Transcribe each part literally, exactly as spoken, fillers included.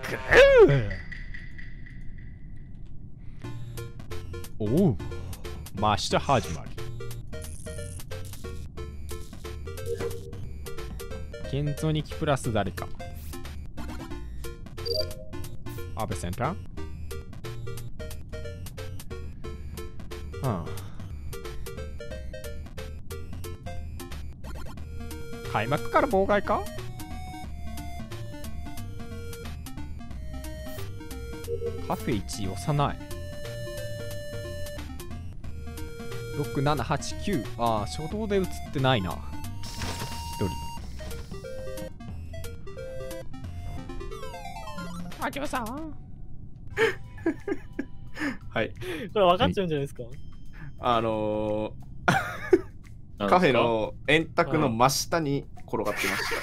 おう、ました始まり。建造にきプラス誰か。安倍センター。うん。開幕から妨害か。カフェいち押さない。ろく、なな、はち、きゅう。ああ、初動で映ってないな。ひとり。あきょうさん。 はい。 これ分かっちゃうんじゃないですか。 あのー、カフェの円卓の真下に転がってました。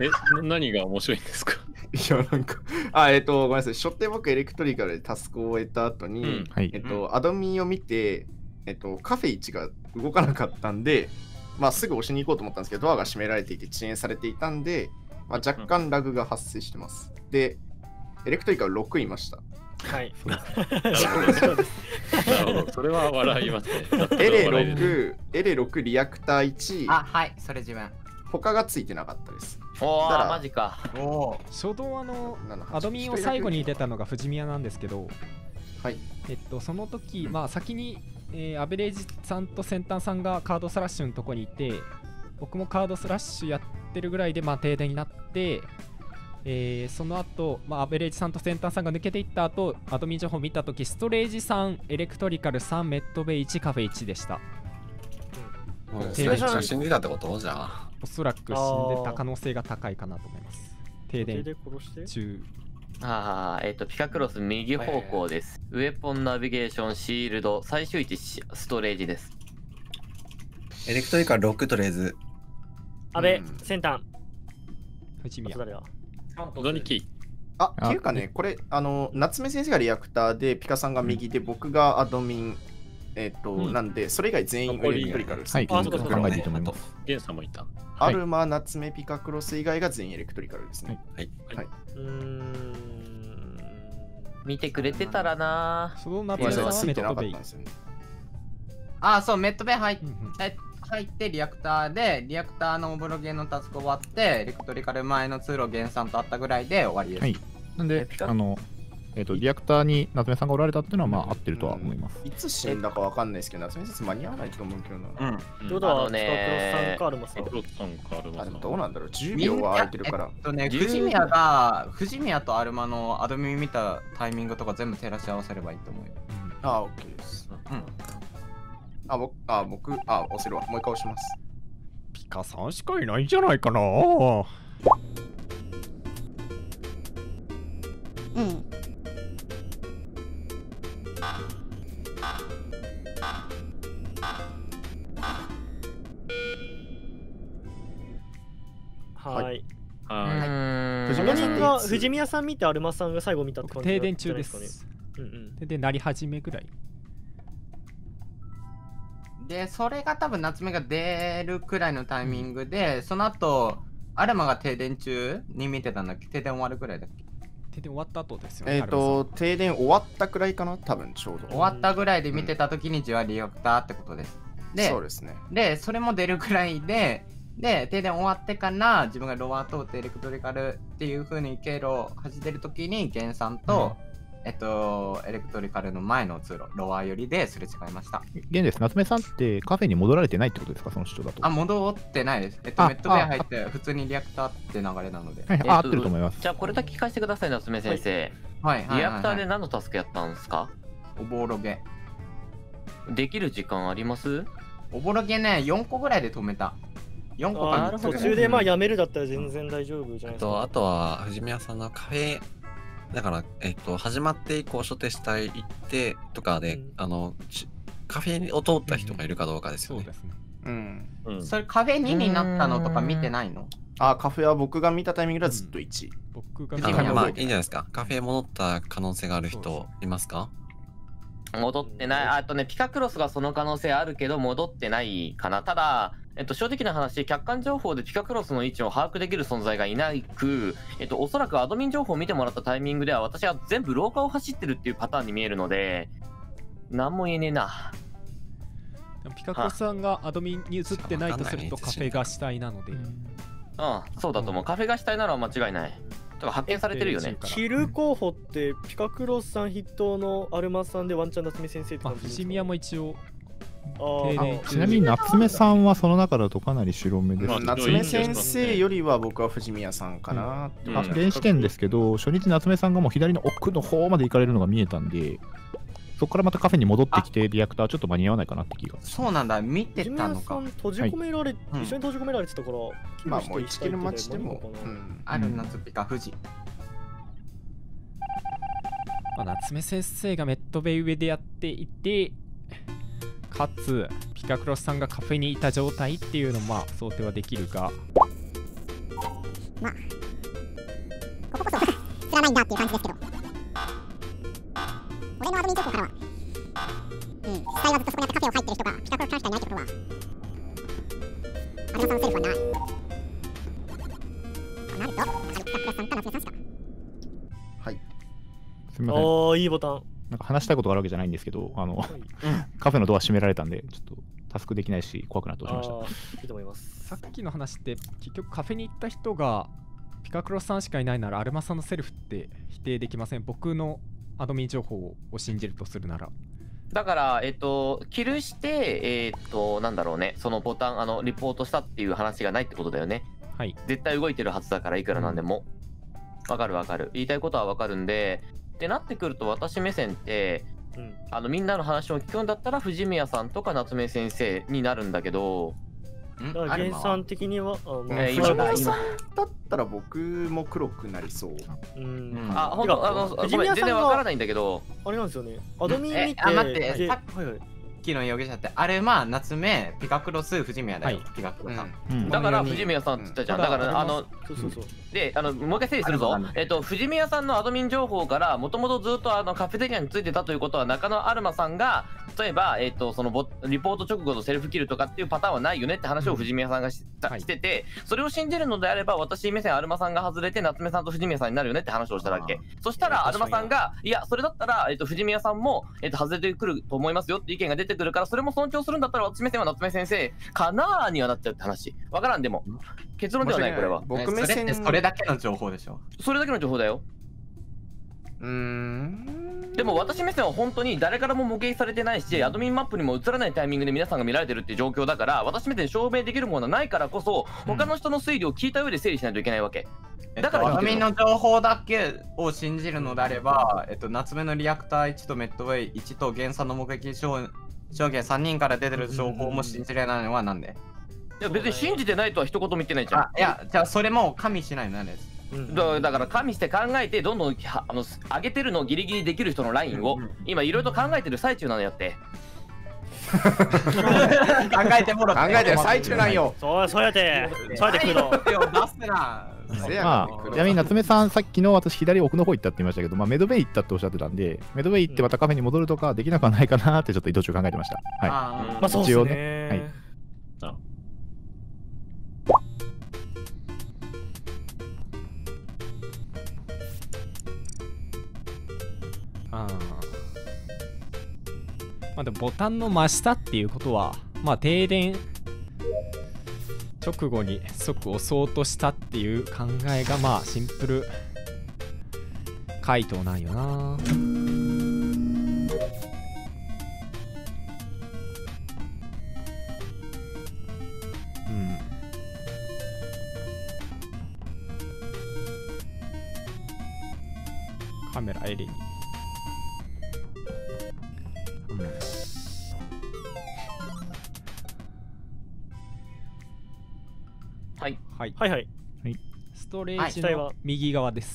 え、何が面白いんですか。 いや、なんか、あ、えっ、ー、と、ごめんなさい。初手僕エレクトリカルでタスクを終えた後に、うん、えっ、ー、と、うん、アドミンを見て、えっ、ー、と、カフェいちが動かなかったんで、まあ、すぐ押しに行こうと思ったんですけど、ドアが閉められていて遅延されていたんで、まあ、若干ラグが発生してます。うん、で、エレクトリカルろくいました。 はい。 なるほど。それは笑いますね。 エレろく、エレろく、リアクターいち。 あ、はい、それ自分。 他がついてなかったです。 おー、マジか。 お初動あの、アドミンを最後に出たのが藤宮なんですけど、 はい。 えっと、その時、まあ先に、えー、アベレージさんと先端さんがカードスラッシュのとこにいて、僕もカードスラッシュやってるぐらいで、まあ停電になって、えー、その後、まあ、アベレージさんと先端さんが抜けていった後、アドミン情報を見たとき、ストレージさん、エレクトリカルさん、メッドベイいち、カフェいちでした。 うん、最初死んでたってことじゃあ。 おそらく死んでた可能性が高いかなと思います。停電中。 ああ、えっ、ー、と、ピカクロス右方向です。ウェポンナビゲーション、シールド、最終位置ストレージです。 エレクトリカルろくとりあえず。 安倍、先端。 藤宮。 何キーあ、っていうかね、これ、あの、夏目先生がリアクターで、ピカさんが右で、僕がアドミン、えっと、なんで、それ以外全員エレクトリカルです。 はい、考えていいと思います。 ゲンさんもいた。 アルマ、夏目、ピカクロス以外が全員エレクトリカルですね。 はい。 はい。 うーん。 見てくれてたらなぁ。 その夏目さんついてなかったんですよね。 あ、そう、メットベイ入って、入ってリアクターで、リアクターのオブロゲのタスク終わって、エレクトリカル前の通路ゲンさんと会ったぐらいで終わりです。 はい。なんで、あの、えっと、リアクターに夏目さんがおられたっていうのは、まあ、合ってるとは思います。 いつ死んだかわかんないですけど、夏目先生間に合わないと思うけどな。 うん。どうだね。クロスさんかアルマさん。 クロスさんかアルマさん。 どうなんだろう、じゅうびょうは空いてるから。 えっとね、藤宮が、藤宮とアルマのアドミ見たタイミングとか全部照らし合わせればいいと思うよ。 ああ、オッケーです。うん。あ、僕、あ、僕、あ、押せるわ。もう一回押します。 ピカさんしかいないんじゃないかな。うん。 はい。 はい。 藤宮さんが、藤宮さん見てアルマさんが最後見たって感じ停電中です。 うんうん。 停電なり始めぐらい。 で、それが多分夏目が出るくらいのタイミングで、うん、その後、アルマが停電中に見てたんだっけ。停電終わるくらいだっけ。 停電終わった後ですよね。 えっと、停電終わったくらいかな多分ちょうど。 終わったぐらいで見てた時にじわリアクターってことです。で、 そうですね。 で、それも出るくらいで、で、停電終わってから自分がロア通ってエレクトリカルっていう風に経路を走ってる時にゲンさんと、うんえっと、エレクトリカルの前の通路、ロア寄りですれ違いました。 現です。夏目さんってカフェに戻られてないってことですか、その主張だと。 あ、戻ってないです。えっと、メットベイ入って普通にリアクターって流れなので。 はい、あ、合ってると思います。 じゃあ、これだけ聞かせてください、夏目先生。 はい。 リアクターで何のタスクやったんですか？ おぼろげ。 できる時間あります？ おぼろげね、よんこぐらいで止めた。よんこか途中でまあやめるだったら全然大丈夫じゃないですか。 あとは、藤宮さんのカフェ。だから、えっと、始まって以降、初手下行ってとかで、うん、あの、カフェを通った人がいるかどうかですよね。 そうですね。 うん。 うん、それカフェにになったのとか見てないの？ あ、カフェは僕が見たタイミングではずっといち。 うん、僕が見たタイミングで。まあ、いいんじゃないですか。カフェ戻った可能性がある人いますか？ 戻ってない。あとね、ピカクロスがその可能性あるけど、戻ってないかな。ただ、 えっと、正直な話、客観情報でピカクロスの位置を把握できる存在がいなく、えっと、おそらくアドミン情報を見てもらったタイミングでは、私は全部廊下を走ってるっていうパターンに見えるので、なんも言えねえな。 でもピカクロスさんがアドミンに移ってないとするとカフェが主体なので。 ああ、そうだと思う。カフェが主体なのは間違いない。とか発見されてるよね。 キル候補ってピカクロスさん筆頭のアルマさんでワンチャン夏目先生って感じですか？ 藤宮も一応。 ちなみに夏目さんはその中だとかなり白目です、 ね。夏目先生よりは僕は藤宮さんかな、 うん、あ現時点ですけど、初日夏目さんがもう左の奥の方まで行かれるのが見えたんで、そこからまたカフェに戻ってきてリアクターちょっと間に合わないかなって気が。 そうなんだ、見てたのか。 閉じ込められ、はい、一緒に閉じ込められてたから、 まあもういちキル待ちでも、 うん、ある夏ピカ富士。 まあ、夏目先生がメットベイ上でやっていて、かつピカクロスさんがカフェにいた状態っていうのもまあ想定はできるが、 まあこここそ知らないんだっていう感じですけど、俺のアドミン情報からは、うん、実際はずっとそこにあってカフェを入ってる人がピカクロスさんしかいないってことは、アルマさんのセルフはない。なると、ピカクロスさんか夏目さんしか。 はい。 すみません。 ああ、いいボタン。 なんか話したいことがあるわけじゃないんですけど、あの、はい、カフェのドア閉められたんで、ちょっとタスクできないし、怖くなって押しました。 いいと思います。 さっきの話って、結局カフェに行った人がピカクロスさんしかいないなら、アルマさんのセルフって否定できません。僕のアドミン情報を信じるとするなら。 だから、えっと、キルして、えっと、なんだろうね、そのボタン、あの、リポートしたっていう話がないってことだよね。 はい。 絶対動いてるはずだから、いくらなんでも。わ、うん、かるわかる。言いたいことはわかるんで、ってなってくると、私目線って、うん、あのみんなの話を聞くんだったら藤宮さんとか夏目先生になるんだけど、 原産的には、 藤宮さんだったら僕も黒くなりそう。 うん、あ、ほんと、あの、ごめん、全然わからないんだけど、 あれなんですよね。アドミン見て、 あ、待って、さっきの容疑者って、あれまあ夏目、ピカクロス、藤宮だよ、ピカクロスさん。 だから藤宮さんって言ったじゃん。だから、あの、 そうそうそう。 で、あの、もう一回整理するぞ。えっと、藤宮さんのアドミン情報から、もともとずっとあのカフェテリアについてたということは、中野アルマさんが、例えば、えっと、そのボリポート直後のセルフキルとかっていうパターンはないよねって話を藤宮さんが し,、うん、してて、それを信じるのであれば、私目線アルマさんが外れて、夏目さんと藤宮さんになるよねって話をしただけ。そしたら、アルマさんが、いや、それだったら、えっと、藤宮さんも、えっと、外れてくると思いますよって意見が出てくるから、それも尊重するんだったら、私目線は夏目先生かなーにはなっちゃうって話。わからんでも。結論ではない、これは。 僕目線それだけの情報でしょ。 それだけの情報だよ。 うーん。 でも私目線は本当に誰からも模型されてないし、アドミンマップにも映らないタイミングで皆さんが見られてるっていう状況だから、私目線証明できるものはないからこそ、他の人の推理を聞いた上で整理しないといけないわけ。 だからアドミンの情報だけを信じるのであれば、えっと、夏目のリアクターいちとメッドウェイいちと原産の目撃証言さんにんから出てる情報も信じれないのはなんで？ いや別に信じてないとは一言も言ってないじゃん。 あ、いや、じゃあそれも加味しないのなんです。 だ, だから加味して考えてどんどんあの上げてるのをギリギリできる人のラインを今いろいろと考えてる最中なのよって。 考えてもろ考えてる最中なんよ。 そうそうやってそうやってくの出すな。 まあ、ちなみに夏目さん、さっきの私、左奥の方行ったって言いましたけど、まあ、メドベイ行ったっておっしゃってたんで、メドベイ行ってまたカフェに戻るとかできなくはないかなってちょっと移動中考えてました。はい。 まあ、そうですね。はい。 あまあでもボタンの真下っていうことは、まあ停電直後に即押そうとしたっていう考えがまあシンプル回答なんよな。うんカメラエレにうんはいはいはいはいストレージの右側です。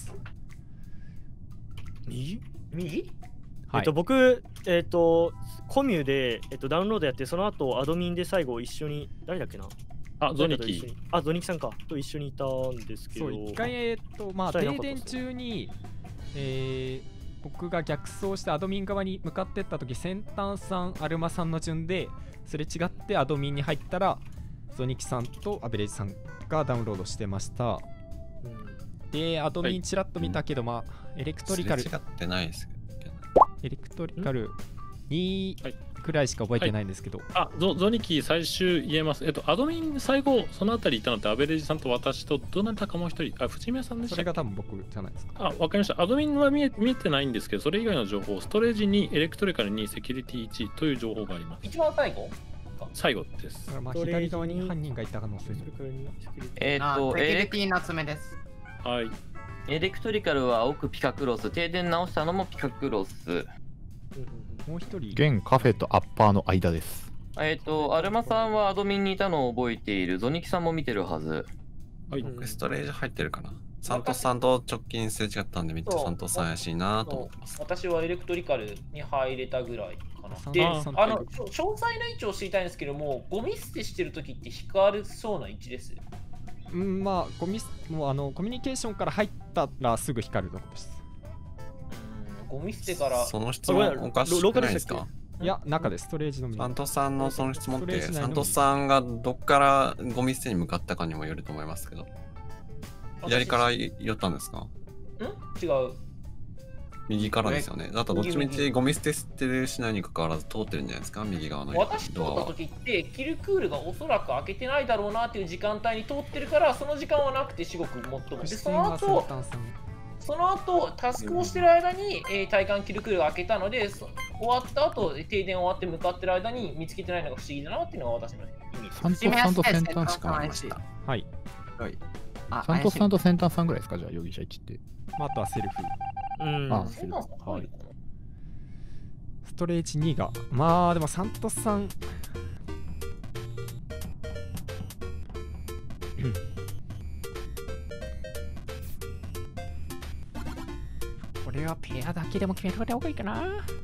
右右はい、 えっと僕えっとコミュで、えっと、ダウンロードやってその後アドミンで最後一緒に誰だっけなあゾニキあゾニキさんかと一緒にいたんですけど、 そう一回えっとまあ停電中に、えー、僕が逆走してアドミン側に向かってった時先端さんアルマさんの順ですれ違ってアドミンに入ったらゾニキさんとアベレージさんがダウンロードしてました。で、アドミンちらっと見たけど、まあ、エレクトリカル、 違ってないですけど。 エレクトリカルにくらいしか覚えてないんですけど。 はい、あゾ、ゾニキ最終言えます。えっと、アドミン最後、そのあたりいたのって、アベレージさんと私と、どなたかもう一人、あ、藤宮さんでしたっけ？ それが多分僕じゃないですか。 あ、わかりました。アドミンは見え見えてないんですけど、それ以外の情報、ストレージに、エレクトリカルに、セキュリティいちという情報があります。 一番最後最後です。 まあ左側に犯人がいた可能性。 えっと、 セキュリティ夏目です。 はい。 エレクトリカルは奥ピカクロス、停電直したのもピカクロス。 もう一人。 現カフェとアッパーの間です。 えっと、アルマさんはアドミンにいたのを覚えている。ゾニキさんも見てるはず。 はい、僕ストレージ入ってるかな。サントスさんと直近すれ違ったんで、めっちゃサントスさん怪しいなと思ってます。 私はエレクトリカルに入れたぐらいかな。で、あの、詳細な位置を知りたいんですけども、ゴミ捨てしてるときって光るそうな位置です。 うん、まあ、ゴミもうあのコミュニケーションから入ったらすぐ光るところです。 うん、ゴミ捨てから。 その質問おかしくないですか？ いや、中です、ストレージの。 サントスさんのその質問って、サントスさんがどっからゴミ捨てに向かったかにもよると思いますけど。左から寄ったんですか？ ん？違う。 右からですよね。だとどっちみちゴミ捨て捨てるしないにかかわらず通ってるんじゃないですか、右側のドアは。 私通った時ってキルクールがおそらく開けてないだろうなっていう時間帯に通ってるから、その時間はなくて至極もっとも。で、その後、その後タスクをしてる間に、えー、体感キルクールが開けたので、終わった後停電終わって向かってる間に見つけてないのが不思議だなっていうのが私の意味です。 サントスさんと先端しかありました。 はい。 サントスさんと先端さんぐらいですか、じゃあ容疑者いちって。 まあ、あとはセルフ。 うん。 あ、セルフ。はい。ストレージにが。まあ、でもサントスさん。これはペアだけでも決めといた方がいいかな。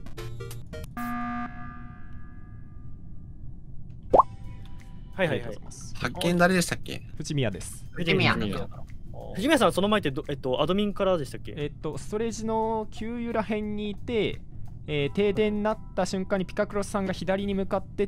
はいはいはい。 発見誰でしたっけ？ 藤宮です。 藤宮。 藤宮さんはその前ってど、えっと、アドミンからでしたっけ？ えっと、ストレージの給油ら辺にいて、えー、停電になった瞬間にピカクロスさんが左に向かってって、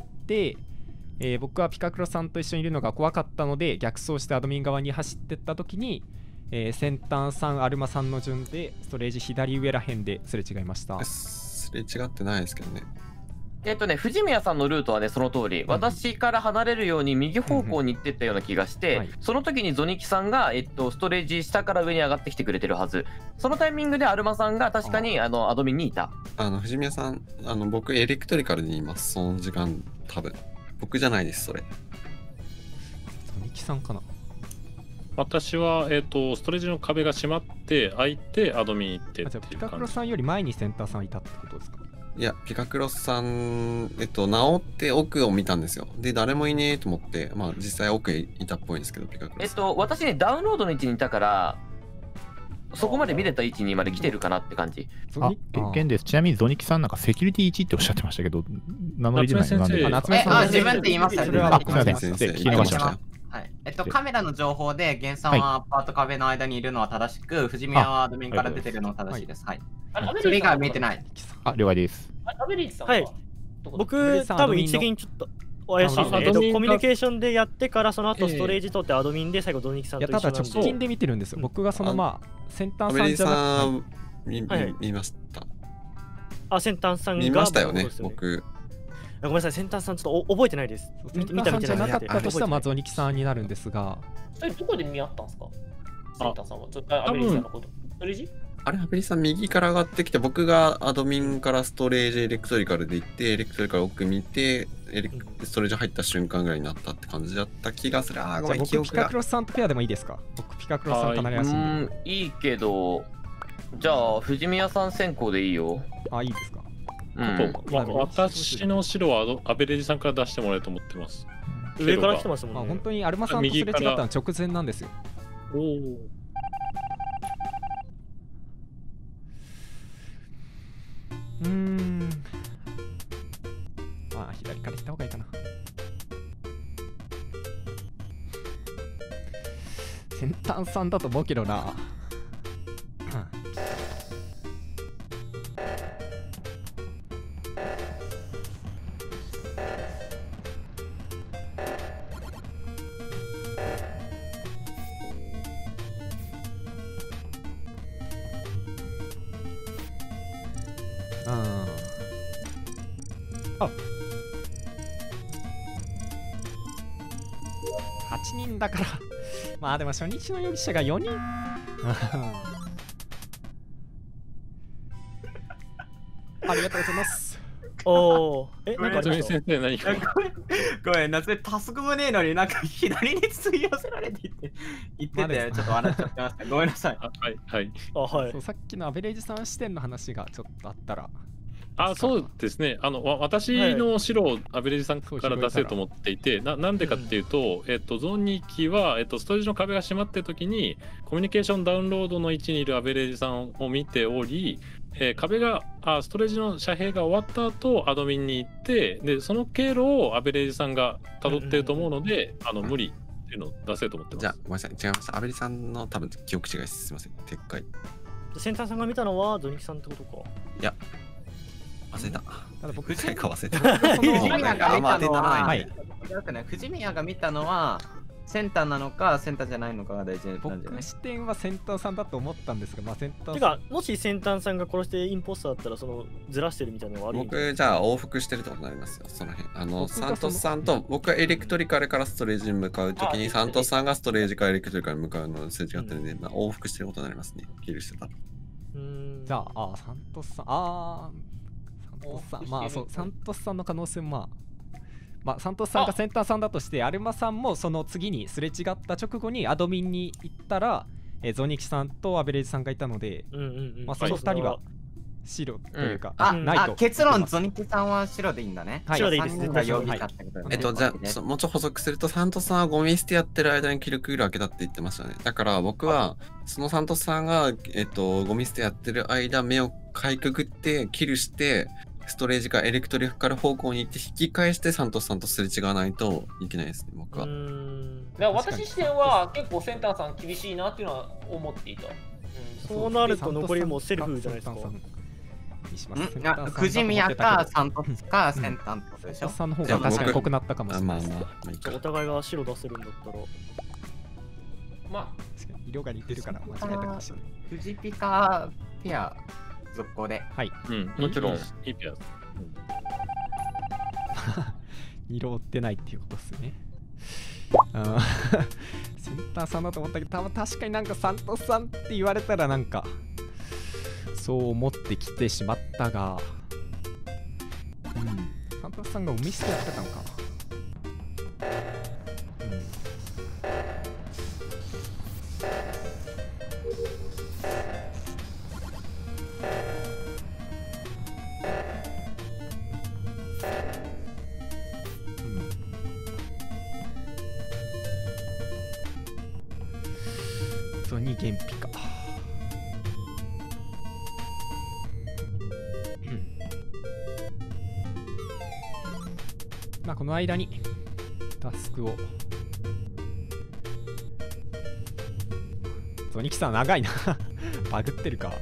えー、僕はピカクロスさんと一緒にいるのが怖かったので逆走してアドミン側に走ってった時に、えー、先端さん、アルマさんの順でストレージ左上ら辺ですれ違いました。 すれ違ってないですけどね。 えっとね、藤宮さんのルートはね、その通り、うん、私から離れるように右方向に行ってったような気がして、うんうん、その時にゾニキさんが、えっと、ストレージ下から上に上がってきてくれてるはず。そのタイミングでアルマさんが確かにあのアドミンにいた。 あの藤宮さん、あの僕エレクトリカルにいます、その時間、多分僕じゃないです、それ。 ゾニキさんかな。 私は、えーと、ストレージの壁が閉まって開いてアドミン行ってっていう感じ。 ピカクロさんより前にセンターさんいたってことですか？ いや、ピカクロスさん、えっと、直って奥を見たんですよ。で、誰もいねえと思って、まあ、実際奥へいたっぽいんですけど、ピカクロス。 えっと、私ね、ダウンロードの位置にいたから、そこまで見れた位置にまで来てるかなって感じ。 あ、現です。ちなみにゾニキさんなんかセキュリティいちっておっしゃってましたけど、名乗り出ないのなんで。 夏目先生。あ、自分って言いましたね。 あ、すみません。聞き逃しました。 はい。えっと、カメラの情報で、ゲンさんはアパート壁の間にいるのは正しく、藤宮はアドミンから出てるのは正しいです。はい。それ以外は見えてない。 あ、了解です。 アベリーさんはい。僕、多分一時的にちょっと怪しいですね。えっと、コミュニケーションでやってから、その後ストレージ取ってアドミンで最後、ドニキさんと一緒なんで。 いや、ただ直近で見てるんですよ。僕がそのまあ、先端さんじゃなくて。見ました。 あ、先端さんが。 見ましたよね、僕。 ごめんなさい、先端さんちょっと覚えてないです。 見た見たじゃなかったとしたら、まずゾニキさんになるんですが。 それどこで見合ったんですか？先端さんは。アベリーさんのこと。ストレージ？ あれ、アベリさん右から上がってきて、僕がアドミンからストレージエレクトリカルで行って、エレクトリカル奥見て、エレストレージ入った瞬間ぐらいになったって感じだった気がする。あー、ごめん、記憶が。 僕、ピカクロスさんとペアでもいいですか？僕、ピカクロスさんかなりやすいんで。 いいけど、じゃあ、藤宮さん先行でいいよ。 あ、いいですか？ うん、 まあ、私の白はアベレージさんから出してもらえると思ってます。 上から来てますもんね。 まあ、本当にアルマさんとすれ違ったのは直前なんですよ。 おお。 うーん。まあ、左から行った方がいいかな。先端さんだと思うけどな。 あはちにんだからまあでも初日の容疑者がよにんありがとうございます。 おお。え、なんか先生何か。 ごめん、なぜタスクもねえのになんか左に吸い寄せられていって言ってて、ちょっと笑っちゃってました。ごめんなさい。 はいはい。 あ、はい。 そう、さっきのアベレージさん視点の話がちょっとあったら。 あ、そうですね。あのわ私の白をアベレージさんから出せると思っていて、ななんでかっていうと、うん、えっとゾーンに機はえっとストレージの壁が閉まってる時にコミュニケーションダウンロードの位置にいるアベレージさんを見ており、えー、壁があストレージの遮蔽が終わった後アドミンに行ってでその経路をアベレージさんが辿ってると思うので、あの無理っていうのを出せると思ってます。 じゃあごめんなさい、違いました。アベレージさんの多分記憶違いです。すみません。撤回。 センターさんが見たのはドニキさんってことか。 いや。忘れた。 ただ僕、 藤宮が忘れた。 藤宮が見たのは、藤宮が見たのは、センターなのか、センターじゃないのかが大事なんじゃない？ 僕視点はセンターさんだと思ったんですが、まあセンターさん。 てか、もしセンターさんが殺してインポスターだったら、そのずらしてるみたいなのがある。 僕、じゃあ往復してるってことになりますよ、その辺。あの、サントスさんと、僕がエレクトリカルからストレージに向かうときに、サントスさんがストレージからエレクトリカルに向かうのすれ違ってるんで、まあ往復してることになりますね、キルしてたら。 うん。じゃあ、あ、サントスさん、あー。サントスさん、まあそう、サントスさんの可能性もまあ、まあ、サントスさんがセンターさんだとして、アルマさんもその次にすれ違った直後にアドミンに行ったら、えー、ゾニキさんとアベレージさんがいたので、まあそのふたりは白というか、 あ、ないと。結論、ゾニキさんは白でいいんだね。 白でいいですね。 えっと、じゃあ、もうちょっと補足すると、サントスさんはゴミ捨てやってる間にキルクール開けたって言ってましたね。だから僕は、そのサントスさんが、えっと、ゴミ捨てやってる間、目をかいくぐって、キルして、ストレージかエレクトリカル方向に行って引き返してサントスさんとすれ違わないといけないですね、僕は。 だから私視点は結構センターさん厳しいなっていうのは思っていた。うん、 そうなると残りもセルフじゃないですか。 藤宮かサントスかセンターってことでしょ。 さんの方が確かに濃くなったかもしれないです。 お互いが白出せるんだったら。 まあ、 確かに色が似てるから間違えたかもしれない。 フジピカペア。続行で。 はい。 うん、もちろん、いいペア。 色追ってないっていうことですね。センターさんだと思ったけど、多分確かになんかサントスさんって言われたらなんか、そう思ってきてしまったが、うん、サントスさんがお店やってたのか。に減費か、うん、まあこの間にタスクをゾニキさん長いなバグってるか。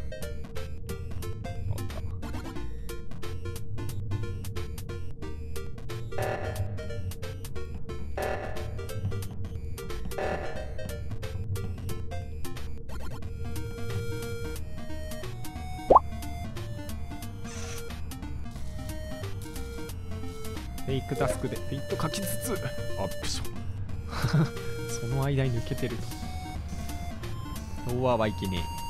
フェイクタスクでフェイト書きつつアップションその間に抜けてるとローアーはいけねえ。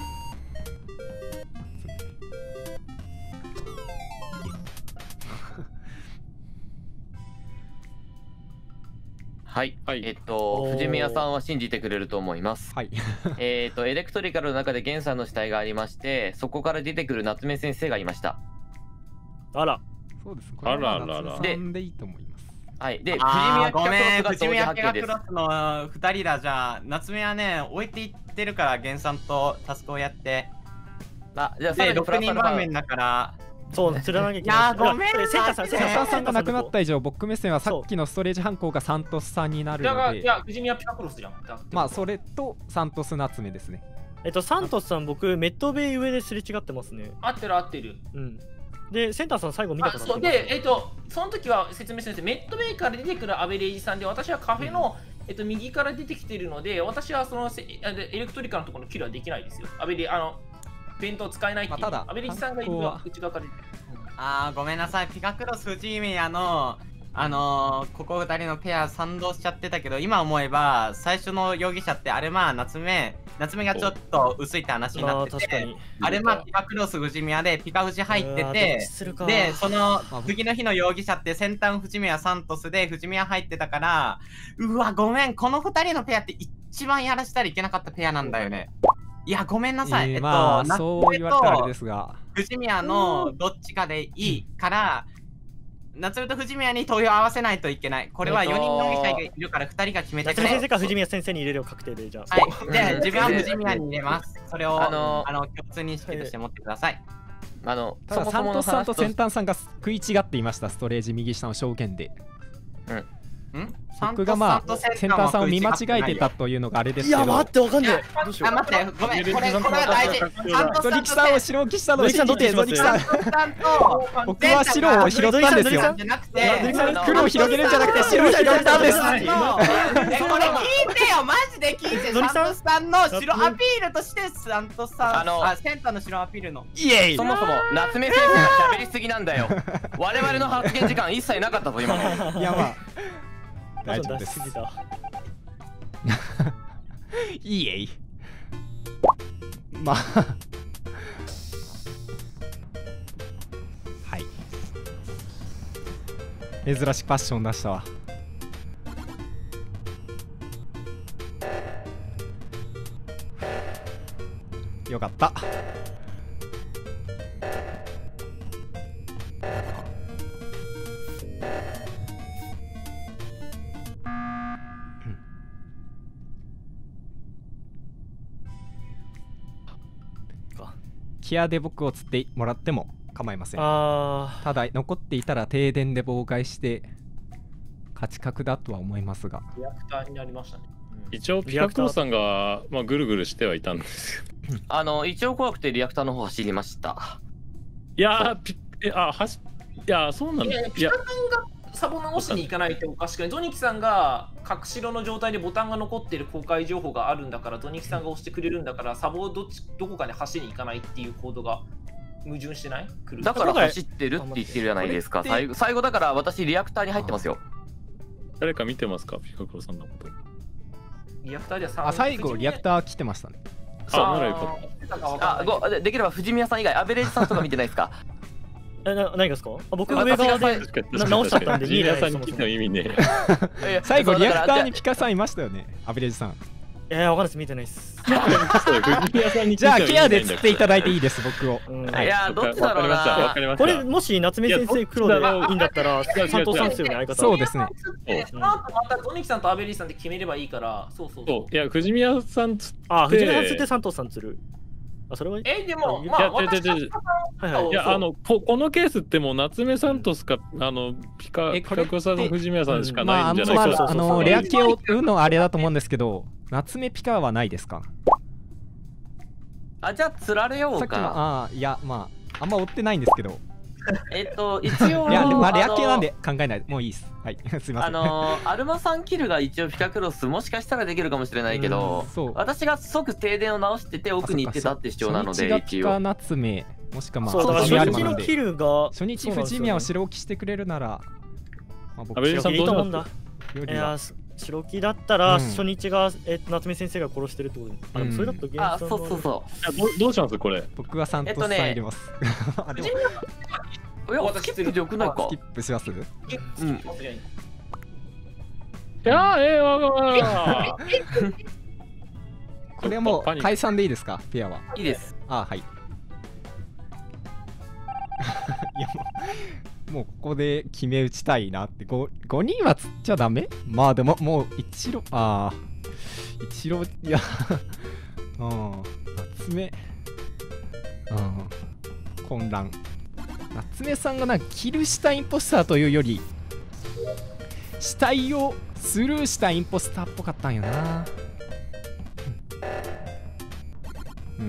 はい、はい、えっと藤宮さんは信じてくれると思います。 はいえっとエレクトリカルの中でゲンさんの死体がありまして、そこから出てくる夏目先生がいました。 あら、 そうです。これは夏目さんでいいと思います。 はい、で、 藤宮ピカクロスが藤宮ピカクロスのふたりだ。じゃあ、夏目はね、置いていってるから、ゲンさんとタスクをやって。 あ、じゃあ、 で、ろくにん場面だから。 そう、釣らなきゃいけない。いや、ごめん、 センターさん、 センターさんがなくなった以上、僕目線はさっきのストレージ犯行がサントスさんになるので。 いや、藤宮ピカクロスじゃん。 まあ、それとサントス夏目ですね。 えっと、サントスさん、僕、メットベイ上ですれ違ってますね。 合ってる合ってる。 うん。で、センターさん最後見たことあるで、えっと、その時は説明するんです。メットベイから出てくるアベレージさんで、私はカフェの、うん、えっと、右から出てきてるので、私はそのエレクトリカのところのキルはできないですよ。アベレあの、弁当使えないっていう。 まあ、ただ、 アベレージさんがいる内側から出てる。 あーごめんなさい、ピカクロス藤宮のあのー、ここふたりのペア賛同しちゃってたけど、今思えば最初の容疑者ってアルマ夏目夏目がちょっと薄いって話になってて、アルマピカクロス藤宮でピカフジ入ってて、でその次の日の容疑者って先端藤宮サントスで藤宮入ってたから、うわごめん、このふたりのペアって一番やらせたらいけなかったペアなんだよね。いやごめんなさい、えっと、 まあそう言われたらあれですが、 藤宮のどっちかでいいから、夏目と藤宮に投票合わせないといけない。これはよにんの容疑者がいるからふたりが決めてくれ。 夏目先生か藤宮先生に入れるよ、確定で。じゃあはい、で自分は藤宮に入れます。それをあのあの共通認識として持ってください。 あのただサントスさんと先端さんが食い違っていました。ストレージ右下の証言で。 うん僕がまあ先端さんを見間違えてたというのがあれですけど。 いや待って、わかんねえ。 どうしよう。あ待ってごめん、これこれは大事。 ドリキさんを白を消したのを信じて、ドリキさん僕は白を拾ったんですよ。黒を広げるんじゃなくて白を拾ったんです。 これ聞いてよ、マジで聞いて。サントスさんの白アピールとしてサントスさん、あのセンターの白アピールのイエイ。そもそも夏目先生が喋りすぎなんだよ。我々の発言時間一切なかったぞ今の。 いやまあ大丈夫です。いいえい。まあはい。珍しくパッション出したわ。よかった。キアで僕を釣ってもらっても構いません。 あただ残っていたら停電で妨害して勝ち確だとは思いますが。 リアクターになりましたね。 一応ピカクロさんが、まあ、ぐるぐるしてはいたんですけどあの一応怖くてリアクターの方走りました。 いやーピえあはしいやそうなんだ。 ピカ君がサボ直しに行かないっておかしくない。ドニキさんが隠しろの状態でボタンが残っている公開情報があるんだから、ドニキさんが押してくれるんだから、サボどっちどこかに走りに行かないっていうコードが矛盾してない？ だから走ってるって言ってるじゃないですか。最後最後だから私リアクターに入ってますよ。 誰か見てますかピカクロさんのこと。 リアクターではあ最後リアクター来てましたね。 そうならよかった。あごできれば藤宮さん以外アベレージさんとか見てないですか。 え、な、何ですか？あ、僕上側で直しちゃったんで、 リアさんに聞いても意味ね。 最後リアクターにピカさんいましたよね、アベレージさん。 えー、わかんないです、見てないです。 じゃあケアで釣っていただいていいです、僕を。 いやどっちだろうな。 これもし夏目先生黒でいいんだったらサントさんですよね、相方。 そうですね。 その後またドニキさんとアベレージさんで決めればいいから、そうそうそう。いや藤宮さん釣って。 あ、藤宮さん釣ってサントさん釣る。あ、それはえ、でも、まあ、私いや、あの、このケースってもう夏目サントスか、あの、ピカ、ピカクさんの藤宮さんしかないんじゃないですか。 あの、レア系を売るのはあれだと思うんですけど、夏目ピカはないですか？ あ、じゃあ釣られようか。 さっきも、あ、いや、まあ、あんま追ってないんですけど。 えっと、一応、 いや、まあ、レア系なんで考えない。もういいです。はい、すいません。 あのー、アルマさんキルが一応ピカクロス、もしかしたらできるかもしれないけど、私が即停電を直してて奥に行ってたって主張なので、 一応。夏目、もしくはまあ、 初日のキルが、 初日藤宮を白置きしてくれるなら、 まあ、僕、白木いいと思うんだ。いや、白木だったら、初日が、えっと、夏目先生が殺してるってことで。あ、でもそれだとあ、そうそうそう。 どうしますこれ。 僕はサントスさん入れます。 いや、スキップでよくないか。 スキップします？うん。 いや、ええわがわが。 これはもう解散でいいですか、ペアは。 いいです。 あ、はい。いやもう、もうここで決め打ちたいなって、ごにんは釣っちゃダメ？まあでも、もう一郎、ああ、一郎、いや、うん、夏目、うん、混乱。夏目さんがなんかキルしたインポスターというより死体をスルーしたインポスターっぽかったんやな。うん、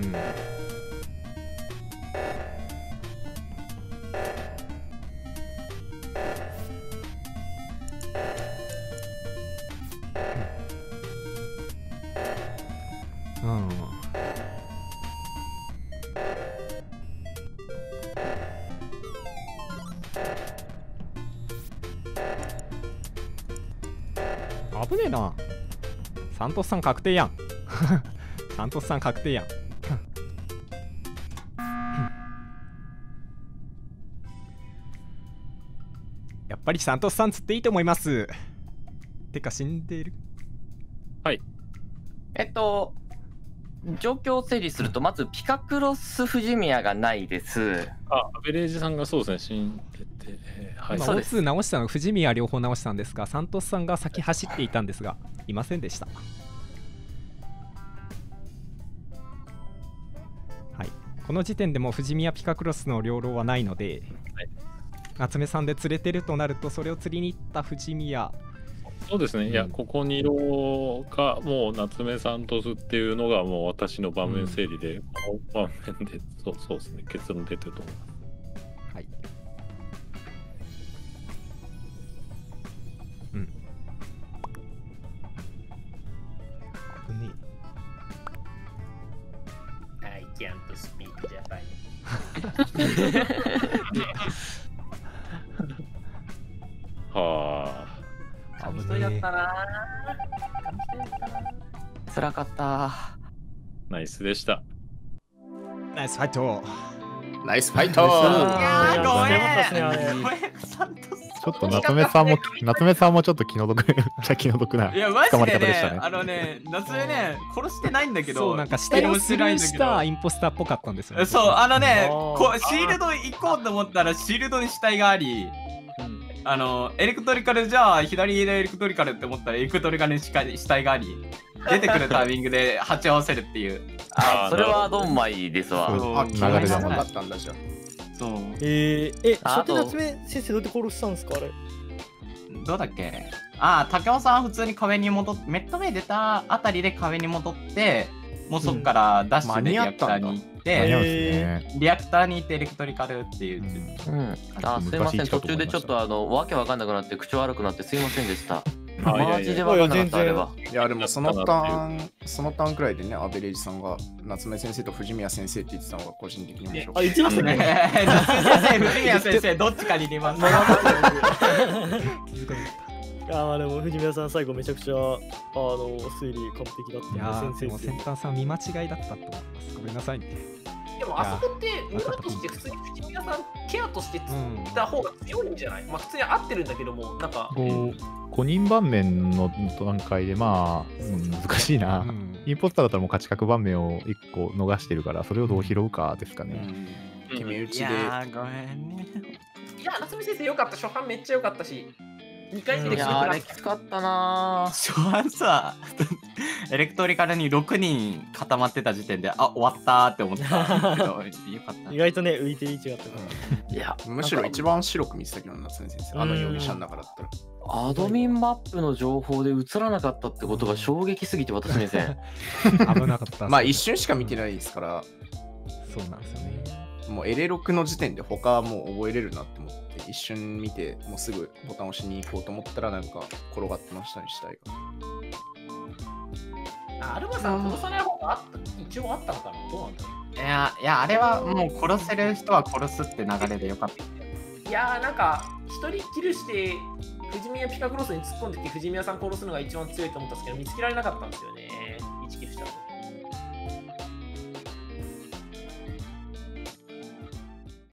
うん、うん危ねえな。サントスさん確定やん。サントスさん確定やん。やっぱりサントスさん釣っていいと思います。てか死んでる。 はい。 えっと状況を整理すると、まずピカクロス藤宮がないです。 あ、アベレージさんがそうですね、死んでて、えー、はい、 今 オーツー 直したの藤宮両方直したんですが、サントスさんが先走っていたんですがいませんでした。はい、この時点でも藤宮ピカクロスの両狼はないので、はい、夏目さんで釣れてるとなると、それを釣りに行った藤宮。 そうですね、うん、いや、ここに色がもう夏目さんとすっていうのがもう私の盤面整理で、うん、この盤面でそうそうですね、結論出てると思います。 はい。うん。危ねえ。I can't speak Japan。 はあ。 紙一重だったな。紙一重だったな。辛かった。 ナイスでした。 ナイスファイト。 ナイスファイト。 いやー、ごめん。ごめん。 ちょっと夏目さんも夏目さんもちょっと気の毒じゃ気の毒な。 いやマジでね、あのね、夏目ね殺してないんだけど、 そうなんか下をスルーしたインポスターっぽかったんですよ。 そうあのね、こシールド行こうと思ったらシールドに死体があり。あのエレクトリカルじゃあ左でエレクトリカルって思ったらエレクトリカルに死体があり出てくるタイミングで鉢合わせるっていう。 あ、それはドンマイですわ。 あ、流れがなかったんだじゃん。 そう。えー、え、初手夏目先生どうやって殺したんですかあれ。 どうだっけ。あ、竹雄さん普通に壁に戻ってメットメイ出たあたりで壁に戻って、もうそっからダッシュでリアクターに行って、リアクターに行ってエレクトリカルっていう。 うん。あ、すいません、途中でちょっとあのわけわかんなくなって口悪くなってすいませんでした。マジでわかんなかったあれは。 いやでもそのターンそのターンくらいでね、アベレージさんが夏目先生と藤宮先生って言ってたのが個人的に面白い。 あ、言ってますね。 夏目先生、藤宮先生どっちかに出ます。 いやーでも藤宮さん最後めちゃくちゃあの推理完璧だったんで、 いや先生もうセンターさん見間違いだったと思います。ごめんなさいね。 でもあそこって村として普通に藤宮さんケアとして釣った方が強いんじゃない？まあ普通に合ってるんだけども、なんかごにん盤面の段階でまあ、うん、難しいな、うん、インポスターだったらもう勝ち確盤面をいっこ逃してるから、それをどう拾うかですかね。 うん、決め打ちで。いやーごめんね。 いや夏目先生よかった、初版めっちゃよかったし。にかいめできつかったな。 初版さエレクトリカルにろくにん固まってた時点であ終わったって思ったけどよかった。 意外とね浮いてい違った。 いやむしろ一番白く見せたけど夏目先生、あの容疑者の中だったら。 アドミンマップの情報で映らなかったってことが衝撃すぎて私目線危なかった。 まあ一瞬しか見てないですから。 そうなんですよね。 もうエレろくの時点で他はもう覚えれるなって思って一瞬見てもうすぐボタン押しに行こうと思ったらなんか転がってましたね、死体が。あ、アルマさん殺さない方があった一応あったのかな、どうなんだろう。いやいやあれはもう殺せる人は殺すって流れでよかった。 いやーなんか一人キルして藤宮ピカクロスに突っ込んできて藤宮さん殺すのが一番強いと思ったんですけど見つけられなかったんですよね、いちキルしたら。